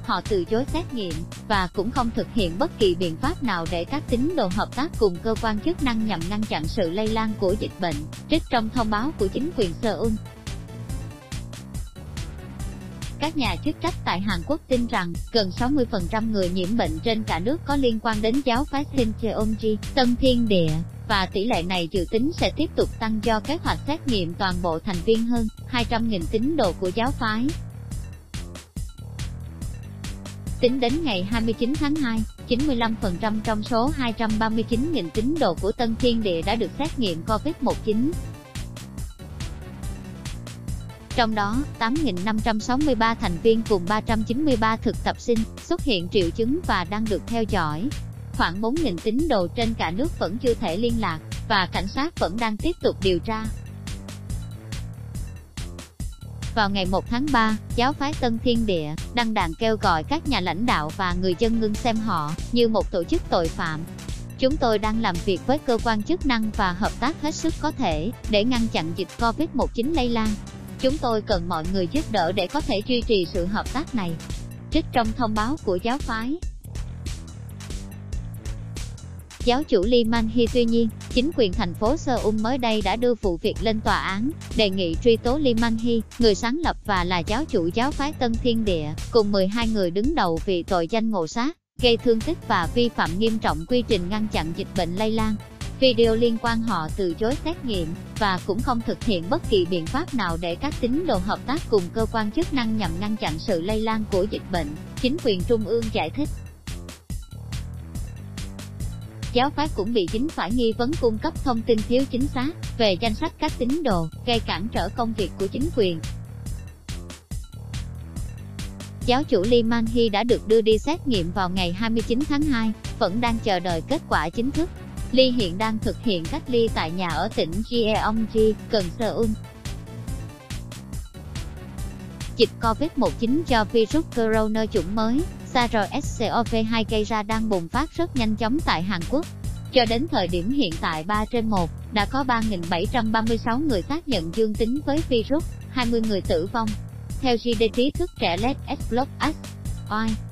họ từ chối xét nghiệm, và cũng không thực hiện bất kỳ biện pháp nào để các tín đồ hợp tác cùng cơ quan chức năng nhằm ngăn chặn sự lây lan của dịch bệnh, trích trong thông báo của chính quyền Seoul. Các nhà chức trách tại Hàn Quốc tin rằng, gần 60% người nhiễm bệnh trên cả nước có liên quan đến giáo phái Shincheonji, Tân Thiên Địa, và tỷ lệ này dự tính sẽ tiếp tục tăng do kế hoạch xét nghiệm toàn bộ thành viên hơn 200.000 tín đồ của giáo phái. Tính đến ngày 29 tháng 2, 95% trong số 239.000 tín đồ của Tân Thiên Địa đã được xét nghiệm COVID-19. Trong đó, 8.563 thành viên cùng 393 thực tập sinh xuất hiện triệu chứng và đang được theo dõi. Khoảng 4.000 tín đồ trên cả nước vẫn chưa thể liên lạc, và cảnh sát vẫn đang tiếp tục điều tra. Vào ngày 1 tháng 3, giáo phái Tân Thiên Địa đăng đàn kêu gọi các nhà lãnh đạo và người dân ngưng xem họ như một tổ chức tội phạm. Chúng tôi đang làm việc với cơ quan chức năng và hợp tác hết sức có thể để ngăn chặn dịch COVID-19 lây lan. Chúng tôi cần mọi người giúp đỡ để có thể duy trì sự hợp tác này. Trích trong thông báo của giáo phái. Giáo chủ Lee Man-hee. Tuy nhiên, chính quyền thành phố Seoul mới đây đã đưa vụ việc lên tòa án, đề nghị truy tố Lee Man-hee, người sáng lập và là giáo chủ giáo phái Tân Thiên Địa, cùng 12 người đứng đầu vì tội danh ngộ sát, gây thương tích và vi phạm nghiêm trọng quy trình ngăn chặn dịch bệnh lây lan. Video liên quan họ từ chối xét nghiệm, và cũng không thực hiện bất kỳ biện pháp nào để các tín đồ hợp tác cùng cơ quan chức năng nhằm ngăn chặn sự lây lan của dịch bệnh, chính quyền trung ương giải thích. Giáo phái cũng bị dính phải nghi vấn cung cấp thông tin thiếu chính xác về danh sách các tín đồ, gây cản trở công việc của chính quyền. Giáo chủ Lee Man-hee đã được đưa đi xét nghiệm vào ngày 29 tháng 2, vẫn đang chờ đợi kết quả chính thức. Lee hiện đang thực hiện cách ly tại nhà ở tỉnh Gyeonggi, gần Seoul. Dịch COVID-19 do virus corona chủng mới, SARS-CoV-2 gây ra đang bùng phát rất nhanh chóng tại Hàn Quốc. Cho đến thời điểm hiện tại 3/1, đã có 3.736 người xác nhận dương tính với virus, 20 người tử vong. Theo GD trí thức trẻ Let's Explore Us.